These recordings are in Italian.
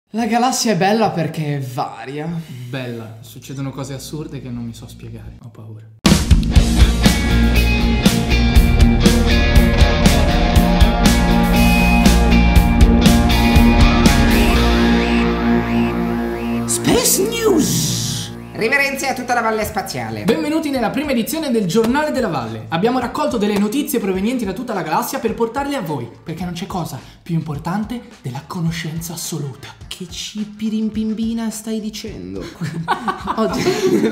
La galassia è bella perché è varia. Bella, succedono cose assurde che non mi so spiegare, ho paura. Space News! Riverenze a tutta la valle spaziale. Benvenuti nella prima edizione del Giornale della Valle. Abbiamo raccolto delle notizie provenienti da tutta la galassia per portarle a voi, perché non c'è cosa più importante della conoscenza assoluta. Che cippirimpimbina stai dicendo? Oggi...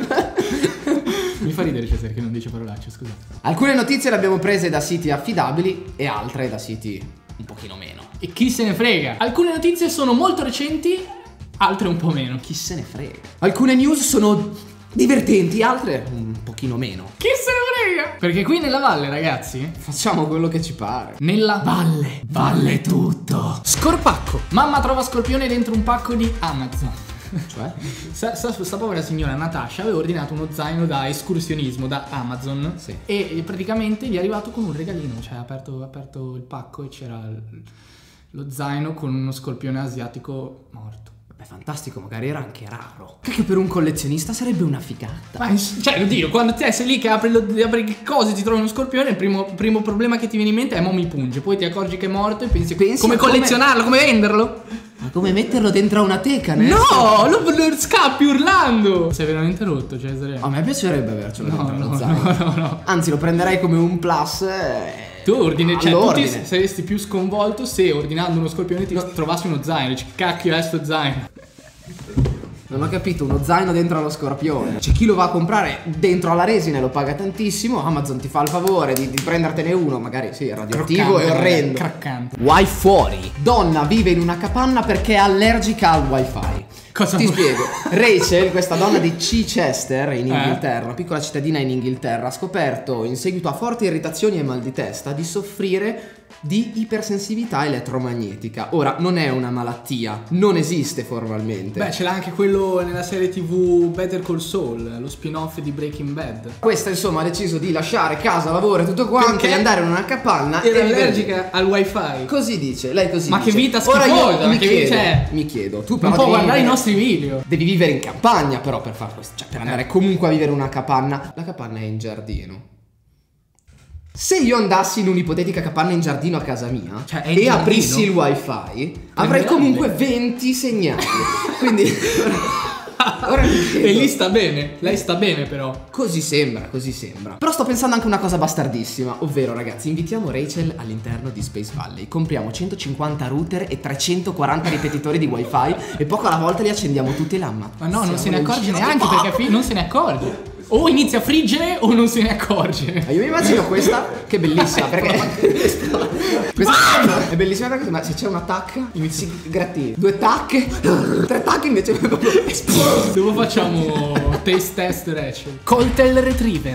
Mi fa ridere Cesare che non dice parolacce, scusa. Alcune notizie le abbiamo prese da siti affidabili e altre da siti un pochino meno. E chi se ne frega? Alcune notizie sono molto recenti, altre un po' meno. Chi se ne frega? Alcune news sono divertenti, altre un pochino meno. Chi se ne frega? Perché qui nella valle, ragazzi, Facciamo quello che ci pare. nella valle vale tutto. Scorpacco. Mamma trova Scorpione dentro un pacco di Amazon. Cioè? Sta povera signora Natasha aveva ordinato uno zaino da escursionismo da Amazon, Sì. e praticamente gli è arrivato con un regalino, cioè ha aperto il pacco e c'era lo zaino con uno scorpione asiatico morto. Beh, fantastico, magari era anche raro. Che per un collezionista sarebbe una figata. Ma cioè, lo dico, quando te sei lì che apri le cose, ti trovi uno scorpione, il primo problema che ti viene in mente è mo mi punge, poi ti accorgi che è morto e pensi come a come- collezionarlo, come venderlo. Ma come metterlo dentro a una teca, ne? No, lo scappi urlando. Sei veramente rotto, Cesare. A me piacerebbe avercelo dentro no, allo zaino. no. Anzi, lo prenderei come un plus. Tu ordini, cioè tu all'ordine. saresti più sconvolto se ordinando uno scorpione ti trovassi uno zaino. Dici, cacchio è sto zaino. Non ho capito, uno zaino dentro allo scorpione. C'è chi lo va a comprare dentro alla resina e lo paga tantissimo. Amazon ti fa il favore di prendertene uno, magari sì, è radioattivo e orrendo. Craccante. Wi fuori. Donna vive in una capanna perché è allergica al wifi. Cosa Ti vuoi? spiego. Rachel, questa donna di Chichester in Inghilterra, una piccola cittadina in Inghilterra, ha scoperto in seguito a forti irritazioni e mal di testa di soffrire di ipersensibilità elettromagnetica. Ora, non è una malattia, non esiste formalmente. Beh, ce l'ha anche quello nella serie TV Better Call Saul, lo spin-off di Breaking Bad. Questa insomma ha deciso di lasciare casa, lavoro e tutto quanto, Perché di andare in una capanna Era e vivere- allergica al wifi. Così dice, lei così Ma dice. che vita Ora schifosa, io ma che vita- mi chiedo, tu Non però può devi guardare i vivere- nostri video. Devi vivere in campagna però per fare questo, cioè per andare comunque a vivere in una capanna. La capanna è in giardino. Se io andassi in un'ipotetica capanna in giardino a casa mia, Cioè, è in e giardino? aprissi il wifi, avrei grande. comunque 20 segnali. Quindi ora mi chiedo, E lì sta bene. Lei sta bene però. così sembra, così sembra. Però sto pensando anche una cosa bastardissima, ovvero ragazzi, invitiamo Rachel all'interno di Space Valley, compriamo 150 router e 340 ripetitori di wifi e poco alla volta li accendiamo tutti e l'amma. Ma no, non se ne accorge neanche perché non se ne accorge. O inizia a friggere o non se ne accorge. Ma io mi immagino questa che è bellissima perché questa è bellissima perché ma se c'è una tacca inizi grattini, 2 tacche, 3 tacche invece proprio esplode. Dopo facciamo taste test Rachel. Coltel retriever.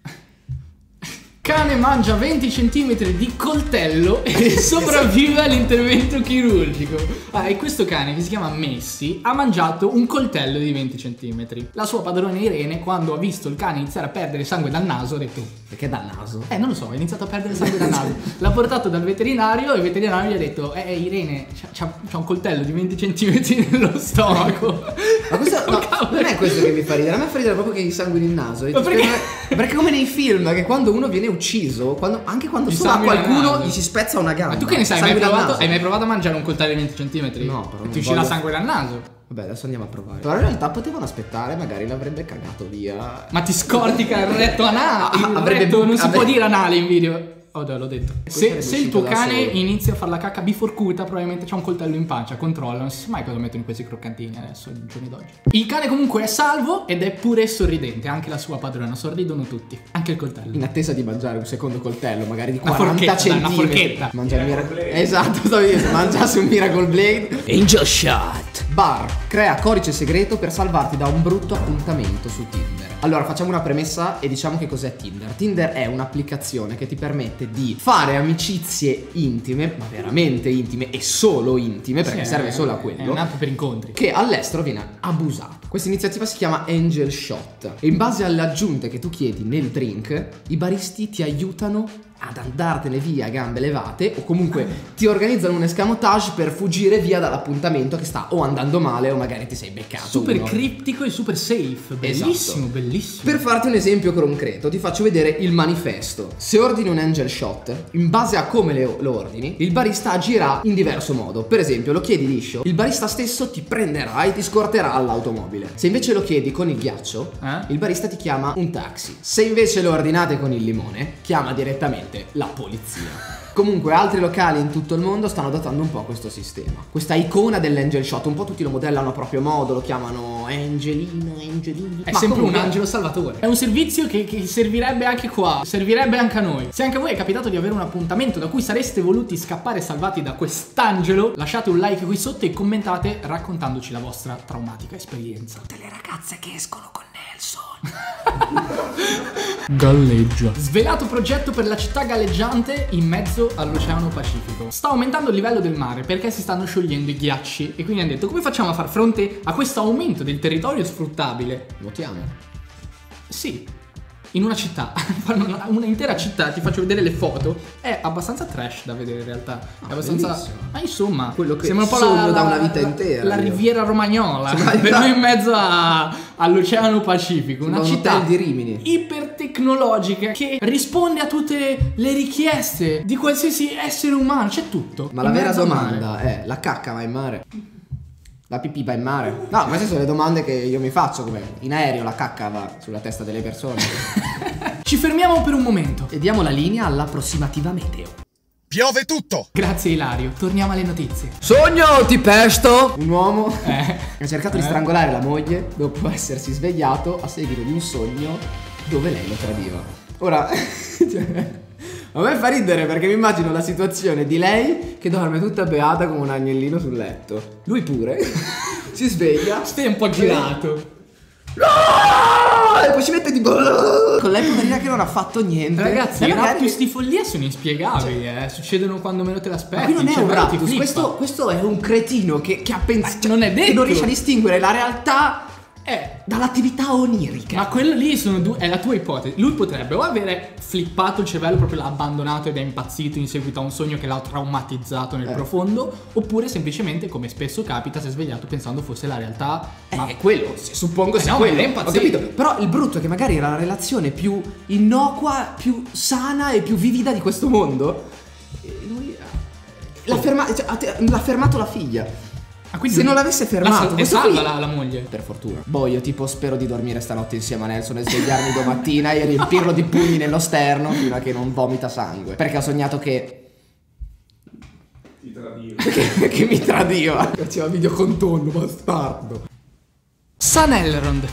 Cane mangia 20 cm di coltello e sopravvive all'intervento chirurgico. E questo cane, che si chiama Messi, ha mangiato un coltello di 20 cm. La sua padrona Irene, quando ha visto il cane iniziare a perdere sangue dal naso, ha detto: Perché dal naso? non lo so, ha iniziato a perdere sangue dal naso. L'ha portato dal veterinario e il veterinario gli ha detto: Irene, c'ha un coltello di 20 cm nello stomaco. Ma questo no, non è questo che mi fa ridere, a me fa ridere proprio che gli sanguini il naso. Ma perché? Perché come nei film che quando uno viene ucciso, anche quando Gli solo a sangue nel qualcuno naso. gli si spezza una gamba. Ma tu che ne sai? Sangue dal naso. Hai mai provato a mangiare un coltello di 20 cm? No, però non ti uscirà voglio- sangue dal naso. Vabbè, adesso andiamo a provare. Però in realtà potevano aspettare, magari l'avrebbe cagato via. Ma ti scortica il retto anale. Il Avrebbe retto non si avrebbe- può dire anale in video. Oh, l'ho detto. sarebbe Se il uscito tuo da cane solo. inizia a fare la cacca biforcuta, probabilmente c'ha un coltello in pancia. Controlla, non si sa mai cosa mettono in questi croccantini adesso, nei giorni d'oggi. Il cane comunque è salvo ed è pure sorridente. Anche la sua padrona, sorridono tutti. Anche il coltello. In attesa di mangiare un secondo coltello, magari di Una 40 forchetta, dai, una centimetri. forchetta. Mangia il Miracle. Esatto, stavo dicendo, mangiasse un Miracle Blade. Angel Shot. Bar crea codice segreto per salvarti da un brutto appuntamento su Tinder. Allora, facciamo una premessa e diciamo che cos'è Tinder. Tinder è un'applicazione che ti permette di fare amicizie intime, ma veramente intime e solo intime, perché Sì, serve solo a È quello, un'app per incontri. che all'estero viene abusato. Questa iniziativa si chiama Angel Shot e in base alle aggiunte che tu chiedi nel drink, i baristi ti aiutano ad andartene via a gambe levate, o comunque ti organizzano un escamotage per fuggire via dall'appuntamento che sta o andando male o magari ti sei beccato. Super criptico e super safe, bellissimo, esatto. Bellissimo. Per farti un esempio concreto ti faccio vedere il manifesto. Se ordini un angel shot, in base a come lo ordini, il barista agirà in diverso modo. Per esempio, lo chiedi liscio, il barista stesso ti prenderà e ti scorterà all'automobile. Se invece lo chiedi con il ghiaccio, il barista ti chiama un taxi. Se invece lo ordinate con il limone, chiama direttamente la polizia. Comunque altri locali in tutto il mondo stanno adottando un po' questo sistema, questa icona dell'angel shot. Un po' tutti lo modellano a proprio modo, lo chiamano Angelino, Angelino. È sempre un angelo salvatore. È un servizio che servirebbe anche qua, servirebbe anche a noi. Se anche a voi è capitato di avere un appuntamento da cui sareste voluti scappare salvati da quest'angelo, lasciate un like qui sotto e commentate raccontandoci la vostra traumatica esperienza. Tutte le ragazze che escono con Nelson. Galleggia. Svelato progetto per la città galleggiante in mezzo all'Oceano Pacifico. Sta aumentando il livello del mare perché si stanno sciogliendo i ghiacci e quindi hanno detto: come facciamo a far fronte a questo aumento del territorio sfruttabile? Nuotiamo. Sì, in una città, una intera città, ti faccio vedere le foto, è abbastanza trash da vedere in realtà. È abbastanza. Bellissimo. Ma insomma, quello che sembra un po' sogno da una vita intera. La riviera romagnola, però in mezzo all'Oceano Pacifico. Una città di Rimini, ipertecnologica che risponde a tutte le richieste di qualsiasi essere umano. C'è tutto. Ma la vera domanda è: la cacca va in mare? La pipì va in mare? No, queste sono le domande che io mi faccio. Come in aereo la cacca va sulla testa delle persone. Ci fermiamo per un momento e diamo la linea all'approssimativa meteo. Piove tutto! Grazie Ilario, torniamo alle notizie. Sogno ti pesto! Un uomo ha cercato di strangolare la moglie dopo essersi svegliato a seguito di un sogno dove lei lo tradiva. Ora a me fa ridere perché mi immagino la situazione di lei che dorme tutta beata come un agnellino sul letto. Lui pure si sveglia, stai un po' girato. E poi ci mette di con lei poverina che non ha fatto niente. Ragazzi, i raptus di follia sono inspiegabili, succedono quando meno te l'aspetti. Ma qui non è un raptus, questo è un cretino che ha pensato, non è detto, che non riesce a distinguere la realtà dall'attività onirica. Ma quello lì è la tua ipotesi. Lui potrebbe o avere flippato il cervello, proprio l'ha abbandonato ed è impazzito in seguito a un sogno che l'ha traumatizzato nel profondo, oppure semplicemente, come spesso capita, si è svegliato pensando fosse la realtà. Ma è quello, suppongo sia quello. È impazzito. Ho capito. Però il brutto è che magari era la relazione più innocua, più sana e più vivida di questo mondo. E lui l'ha fermato la figlia. Se non l'avesse fermato, è salva la moglie. Per fortuna. Boh, io tipo spero di dormire stanotte insieme a Nelson e svegliarmi domattina e riempirlo di pugni nello sterno fino a che non vomita sangue. Perché ho sognato che ti tradiva. che mi tradiva. Faceva video con tonno, bastardo. San Elrond.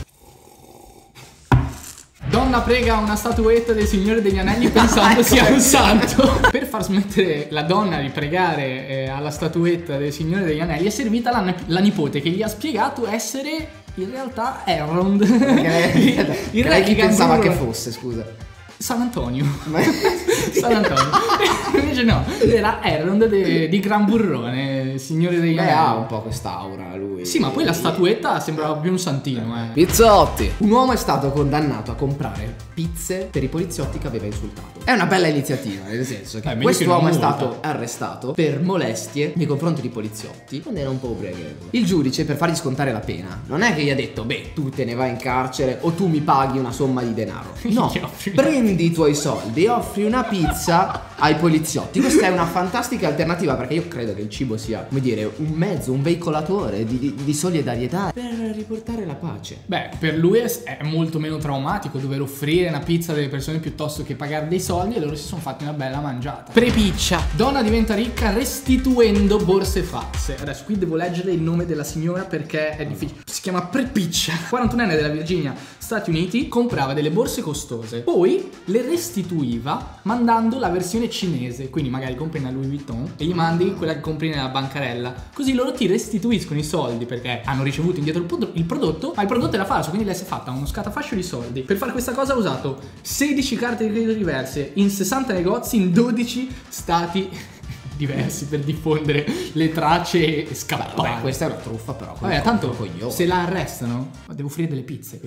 Donna prega una statuetta del Signore degli Anelli pensando sia un santo. Per far smettere la donna di pregare alla statuetta del Signore degli Anelli è servita la nipote che gli ha spiegato essere in realtà Elrond. Il re chi pensava che fosse, scusa? San Antonio. San Antonio. Invece no, era Elrond di Gran Burrone, Signore degli Anelli. Ha un po' quest'aura lui. Sì, ma poi la statuetta sembrava più un santino. Pizzotti. Un uomo è stato condannato a comprare pizze per i poliziotti che aveva insultato. È una bella iniziativa, nel senso che quest'uomo è stato arrestato per molestie nei confronti di poliziotti quando era un po' ubriachevole. Il giudice, per fargli scontare la pena, non è che gli ha detto: beh, tu te ne vai in carcere o tu mi paghi una somma di denaro. No, prendi i tuoi soldi e offri una pizza ai poliziotti. Questa è una fantastica alternativa, perché io credo che il cibo sia, come dire, un mezzo, un veicolatore di solidarietà per riportare la pace. Beh, per lui è molto meno traumatico dover offrire una pizza a delle persone piuttosto che pagare dei soldi, e loro si sono fatti una bella mangiata. Prepiccia. Donna diventa ricca restituendo borse false. Adesso qui devo leggere il nome della signora perché è difficile. Si chiama Prepiccia. 41enne della Virginia, Stati Uniti, comprava delle borse costose, poi le restituiva mandando la versione cinese. Quindi magari compri una Louis Vuitton e gli mandi quella che compri nella bancarella, così loro ti restituiscono i soldi perché hanno ricevuto indietro il prodotto, ma il prodotto era falso, quindi lei si è fatta uno scatafascio di soldi. Per fare questa cosa ha usato 16 carte di credito diverse in 60 negozi in 12 stati diversi per diffondere le tracce e scappare. Vabbè, questa è una truffa, però. Vabbè, tanto se la arrestano devo offrire delle pizze, quindi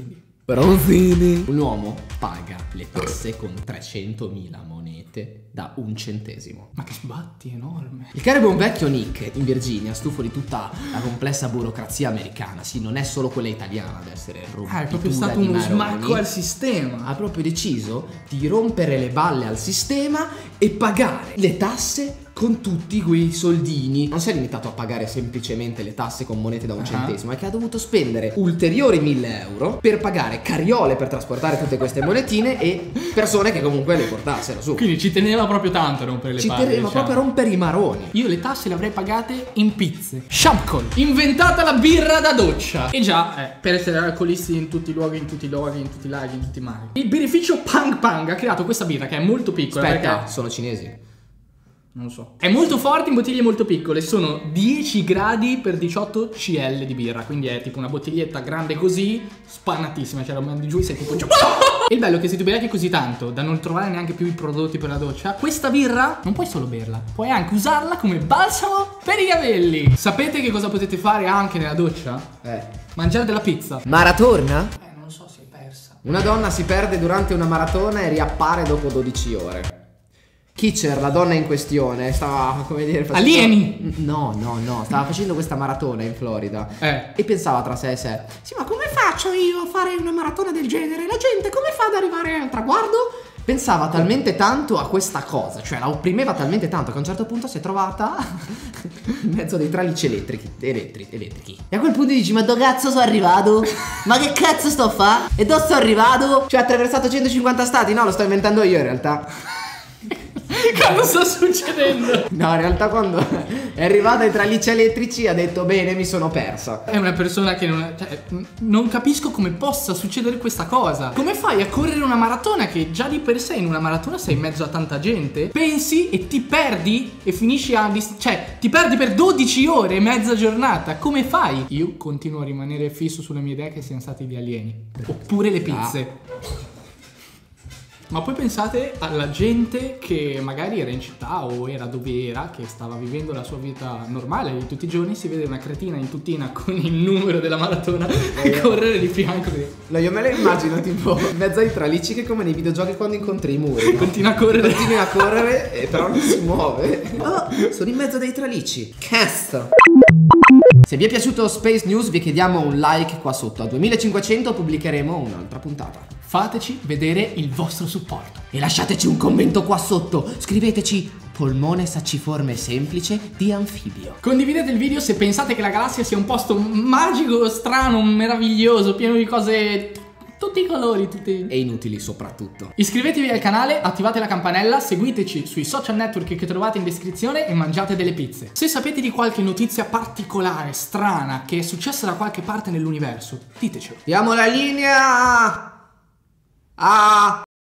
Bronzini. Un uomo paga le tasse con 300.000 monete da 1 centesimo. Ma che sbatti enorme. Il caro buon vecchio Nick in Virginia, stufo di tutta la complessa burocrazia americana, sì, non è solo quella italiana ad essere rompitura È proprio stato uno smacco al sistema. Ha proprio deciso di rompere le balle al sistema e pagare le tasse con tutti quei soldini. Non si è limitato a pagare semplicemente le tasse con monete da 1 centesimo, è che ha dovuto spendere ulteriori 1.000 euro per pagare carriole per trasportare tutte queste monetine e persone che comunque le portassero su. Quindi ci teneva proprio tanto a rompere le palle. Ci teneva proprio a rompere i maroni. Io le tasse le avrei pagate in pizze. Shamkol, inventata la birra da doccia. E già, per essere alcolisti in tutti i luoghi, in tutti i loghi, in tutti i laghi, in tutti i mari. Il birrificio Pang Pang ha creato questa birra che è molto piccola. Aspetta, perché sono cinesi. non lo so. È molto forte in bottiglie molto piccole. Sono 10 gradi per 18 cl di birra. Quindi è tipo una bottiglietta grande così, spannatissima. Cioè la mandi giù e sei tipo... E il bello è che se ti bevi così tanto da non trovare neanche più i prodotti per la doccia, questa birra non puoi solo berla, puoi anche usarla come balsamo per i capelli. Sapete che cosa potete fare anche nella doccia? Mangiare della pizza. Maratona? Non lo so, si è persa. Una donna si perde durante una maratona e riappare dopo 12 ore. Kitcher, la donna in questione, stava, come dire, facendo... Alieni! No, stava facendo questa maratona in Florida e pensava tra sé e sé: sì, ma come faccio io a fare una maratona del genere? La gente come fa ad arrivare al traguardo? Pensava talmente tanto a questa cosa, cioè la opprimeva talmente tanto che a un certo punto si è trovata in mezzo a dei tralicci elettrici. E a quel punto dici: ma dove cazzo sono arrivato? Ma che cazzo sto a fa? E dove sono arrivato? Cioè ha attraversato 150 stati? No, lo sto inventando io in realtà. Cosa sta succedendo? No, in realtà quando è arrivata ai tralicci elettrici ha detto: bene, mi sono persa. È una persona che non capisco come possa succedere questa cosa. Come fai a correre una maratona che già di per sé in una maratona sei in mezzo a tanta gente? Pensi e ti perdi e finisci a... cioè ti perdi per 12 ore, mezza giornata. Come fai? Io continuo a rimanere fisso sulle mie idee che siano stati gli alieni. Oppure le pizze. Ma poi pensate alla gente che magari era in città o era dove era, che stava vivendo la sua vita normale di tutti i giorni, si vede una cretina in tuttina con il numero della maratona correre di fianco. No, io me la immagino tipo in mezzo ai tralicci, che come nei videogiochi quando incontri i muri, no? Continua a correre. Continui a correre, però non si muove. Oh, sono in mezzo dei tralicci. Cazzo. Se vi è piaciuto Space News vi chiediamo un like qua sotto. A 2500 pubblicheremo un'altra puntata. Fateci vedere il vostro supporto. E lasciateci un commento qua sotto. Scriveteci: polmone sacciforme semplice di anfibio. Condividete il video se pensate che la galassia sia un posto magico, strano, meraviglioso, pieno di cose... tutti i colori, tutti... e inutili soprattutto. Iscrivetevi al canale, attivate la campanella, seguiteci sui social network che trovate in descrizione e mangiate delle pizze. Se sapete di qualche notizia particolare, strana, che è successa da qualche parte nell'universo, ditecelo. Diamo la linea!